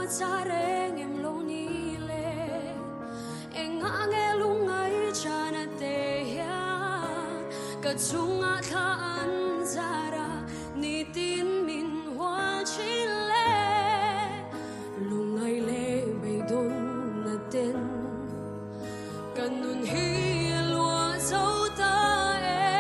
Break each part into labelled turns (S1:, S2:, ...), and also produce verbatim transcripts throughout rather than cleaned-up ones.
S1: cha reng em lo ni le eng ange lungai chana te ya ka chunga kha an zara ni tin min hwa chin le lungai le bei don na ten kanun hi lua zau ta e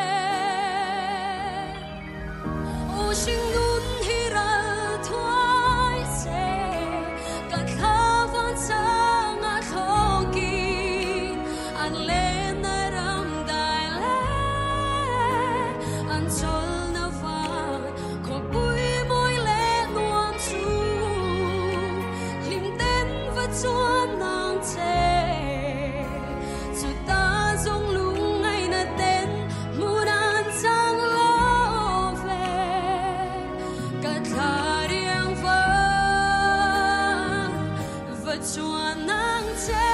S1: o sing nun hi ra thoi se ka kha van sa nga thoki an le na ram dai le an sol na fa ko pui moi le nuam chu lim ten va chuan nang che chuan nang che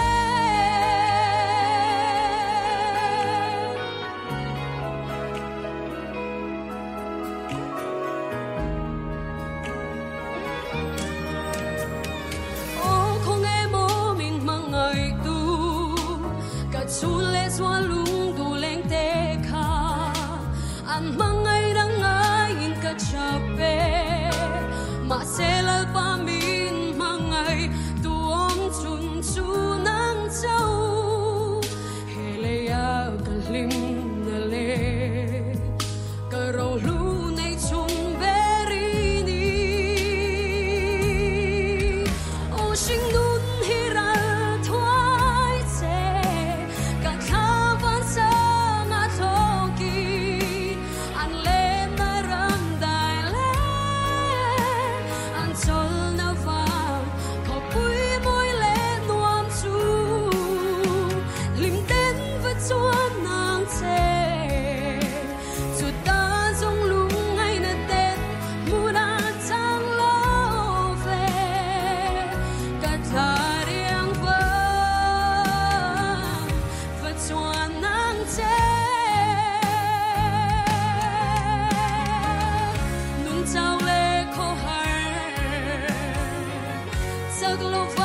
S1: o không em mô mình mang ngày tu cả chu lệ xóa lung du lên tê kha an mang ngày đang ai in cả chập pe mà sẽ lal pa min mang ngày chun chu nang châu hele ya kalim na le karo lu nei chun beri ni o sing nun hi ra thoi che ka kha van sa na thoki an le na ram dai le an chol na va ko pui chuan nang che chu ta zong lung ngai na ten mu na chang lo ve ka tha riang va va chuan nang che nun chau le kho har sak lo